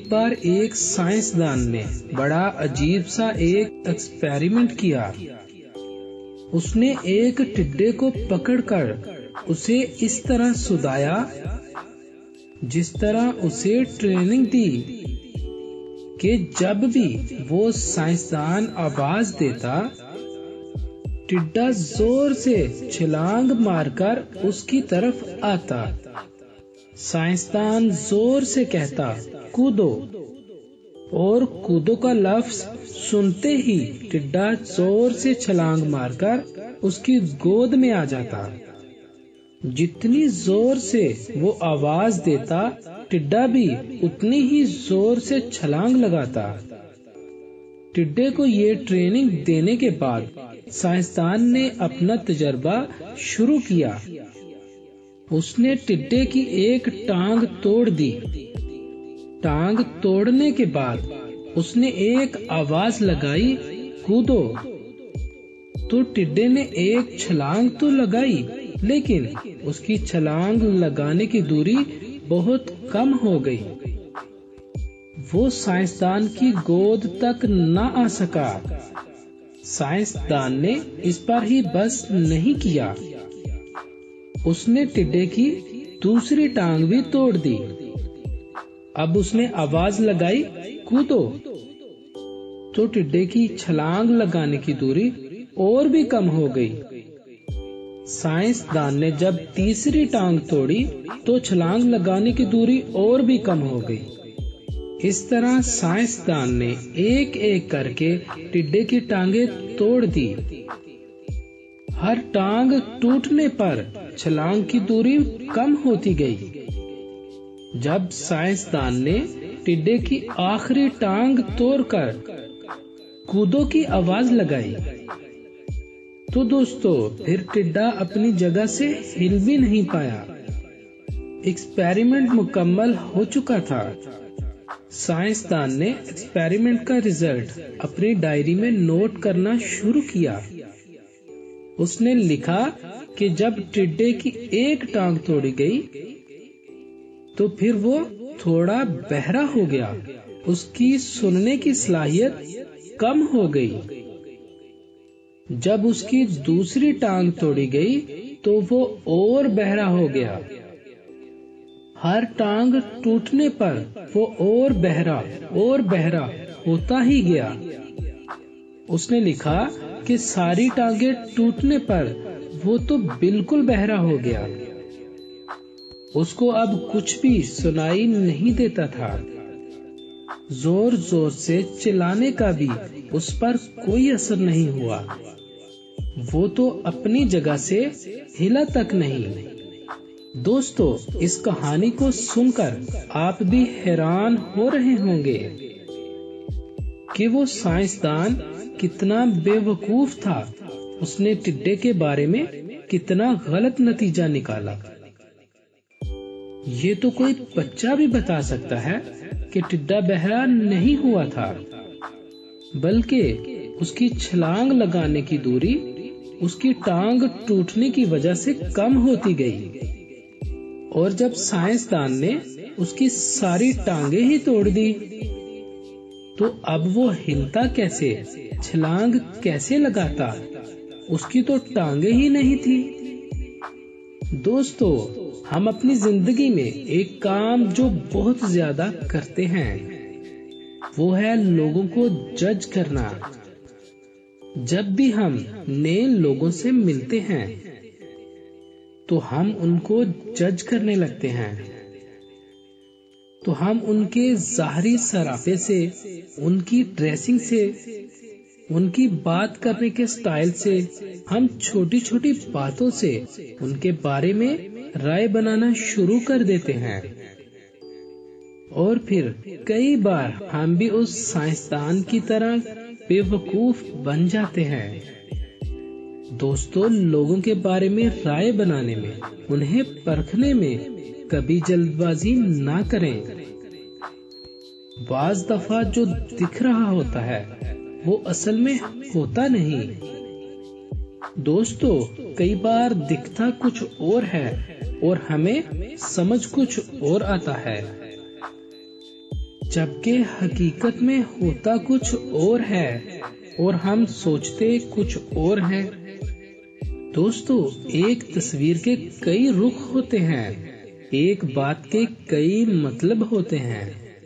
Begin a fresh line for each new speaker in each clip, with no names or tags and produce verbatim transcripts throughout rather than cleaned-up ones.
बार एक साइंसदान ने बड़ा अजीब सा एक एक्सपेरिमेंट किया। उसने एक टिड्डे को पकड़कर उसे इस तरह सुलाया जिस तरह उसे ट्रेनिंग दी कि जब भी वो साइंसदान आवाज देता, टिड्डा जोर से छलांग मारकर उसकी तरफ आता। साइंसदान जोर से कहता, कूदो, और कूदो का लफ्ज सुनते ही टिड्डा जोर से छलांग मारकर उसकी गोद में आ जाता। जितनी जोर से वो आवाज देता, टिड्डा भी उतनी ही जोर से छलांग लगाता। टिड्डे को ये ट्रेनिंग देने के बाद साइंसदान ने अपना तजर्बा शुरू किया। उसने टिड्डे की एक टांग तोड़ दी। टांग तोड़ने के बाद उसने एक आवाज लगाई, कूदो। तो टिड्डे ने एक छलांग तो लगाई, लेकिन उसकी छलांग लगाने की दूरी बहुत कम हो गई। वो साइंसदान की गोद तक न आ सका। साइंसदान ने इस पर ही बस नहीं किया, उसने टिड्डे की दूसरी टांग भी तोड़ दी। अब उसने आवाज लगाई, कूदो। तो टिड्डे की छलांग लगाने की दूरी और भी कम हो गई। साइंसदान ने जब तीसरी टांग तोड़ी तो छलांग लगाने की दूरी और भी कम हो गई। इस तरह साइंसदान ने एक एक करके टिड्डे की टांगे तोड़ दी। हर टांग टूटने पर छलांग की दूरी कम होती गई। जब साइंसदान ने टिड्डे की आखिरी टांग तोड़कर कूदो की आवाज लगाई, तो दोस्तों फिर टिड्डा अपनी जगह से हिल भी नहीं पाया। एक्सपेरिमेंट मुकम्मल हो चुका था। साइंसदान ने एक्सपेरिमेंट का रिजल्ट अपनी डायरी में नोट करना शुरू किया। उसने लिखा कि जब टिड्डे की एक टांग तोड़ी गई तो फिर वो थोड़ा बहरा हो गया। उसकी सुनने की सलाहियत कम हो गई। जब उसकी दूसरी टांग तोड़ी गई तो वो और बहरा हो गया। हर टांग टूटने पर वो और बहरा और बहरा होता ही गया। उसने लिखा कि सारी टांगे टूटने पर वो तो बिल्कुल बहरा हो गया। उसको अब कुछ भी सुनाई नहीं देता था। जोर जोर से चिल्लाने का भी उस पर कोई असर नहीं हुआ। वो तो अपनी जगह से हिला तक नहीं। दोस्तों, इस कहानी को सुनकर आप भी हैरान हो रहे होंगे कि वो साइंसदान कितना बेवकूफ था। उसने टिड्डे के बारे में कितना गलत नतीजा निकाला। ये तो कोई बच्चा भी बता सकता है कि टिड्डा बहरा नहीं हुआ था, बल्कि उसकी छलांग लगाने की दूरी उसकी टांग टूटने की वजह से कम होती गई। और जब साइंसदान ने उसकी सारी टांगे ही तोड़ दी, तो अब वो हिलता कैसे, छलांग कैसे लगाता? उसकी तो टांगे ही नहीं थी। दोस्तों, हम अपनी जिंदगी में एक काम जो बहुत ज्यादा करते हैं, वो है लोगों को जज करना। जब भी हम नए लोगों से मिलते हैं तो हम उनको जज करने लगते हैं। तो हम उनके ज़ाहरी सराफे से, उनकी ड्रेसिंग से, उनकी बात करने के स्टाइल से, हम छोटी छोटी बातों से उनके बारे में राय बनाना शुरू कर देते हैं। और फिर कई बार हम भी उस साइंसदान की तरह बेवकूफ बन जाते हैं। दोस्तों, लोगों के बारे में राय बनाने में, उन्हें परखने में कभी जल्दबाजी ना करें। बाज दफा जो दिख रहा होता है वो असल में होता नहीं। दोस्तों, कई बार दिखता कुछ और है और हमें समझ कुछ और आता है। जबकि हकीकत में होता कुछ और है और हम सोचते कुछ और हैं। दोस्तों, एक तस्वीर के कई रुख होते हैं, एक बात के कई मतलब होते हैं।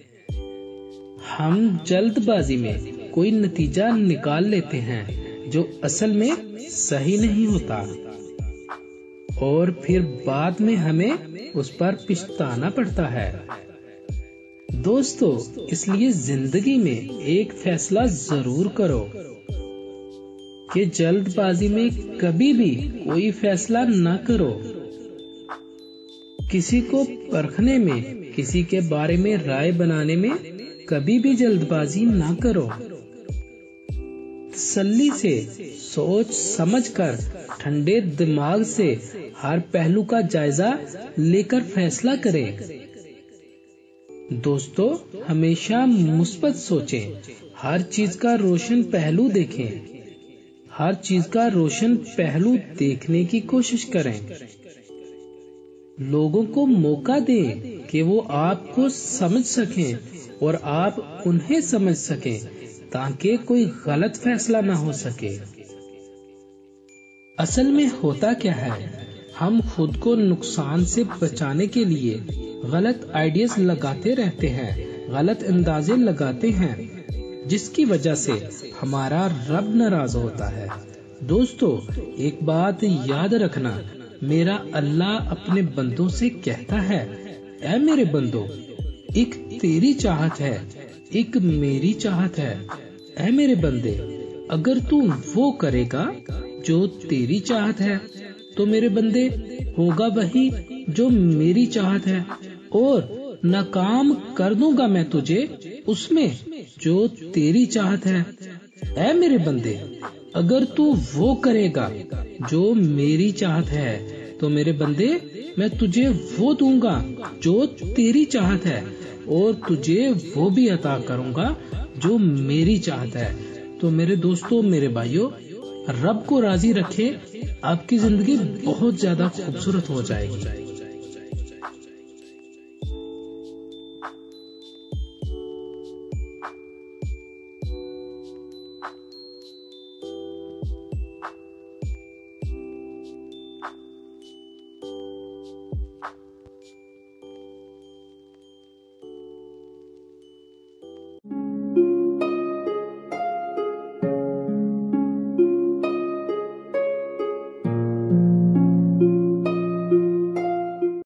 हम जल्दबाजी में कोई नतीजा निकाल लेते हैं जो असल में सही नहीं होता और फिर बाद में हमें उस पर पछताना पड़ता है। दोस्तों, इसलिए जिंदगी में एक फैसला जरूर करो कि जल्दबाजी में कभी भी कोई फैसला ना करो। किसी को परखने में, किसी के बारे में राय बनाने में कभी भी जल्दबाजी ना करो। तसल्ली से, सोच समझकर, ठंडे दिमाग से हर पहलू का जायजा लेकर फैसला करें। दोस्तों, हमेशा मुस्बत सोचें, हर चीज का रोशन पहलू देखें, हर चीज का रोशन पहलू देखने की कोशिश करें। लोगों को मौका दें कि वो आपको समझ सकें और आप उन्हें समझ सकें, ताकि कोई गलत फैसला ना हो सके। असल में होता क्या है, हम खुद को नुकसान से बचाने के लिए गलत आइडियाज लगाते रहते हैं, गलत अंदाजे लगाते हैं, जिसकी वजह से हमारा रब नाराज होता है। दोस्तों, एक बात याद रखना, मेरा अल्लाह अपने बंदों से कहता है, ऐ मेरे बंदो, एक तेरी चाहत है, एक मेरी चाहत है। ऐ मेरे बंदे, अगर तू वो करेगा जो तेरी चाहत है तो मेरे बंदे होगा वही जो मेरी चाहत है, और नाकाम कर दूंगा मैं तुझे उसमें जो तेरी चाहत है। ऐ मेरे बंदे, अगर तू वो करेगा जो मेरी चाहत है तो मेरे बंदे मैं तुझे वो दूंगा जो तेरी चाहत है, और तुझे वो भी अता करूंगा जो मेरी चाहत है। तो मेरे दोस्तों, मेरे भाइयों, रब को राजी रखे, आपकी जिंदगी बहुत ज्यादा खूबसूरत हो जाएगी।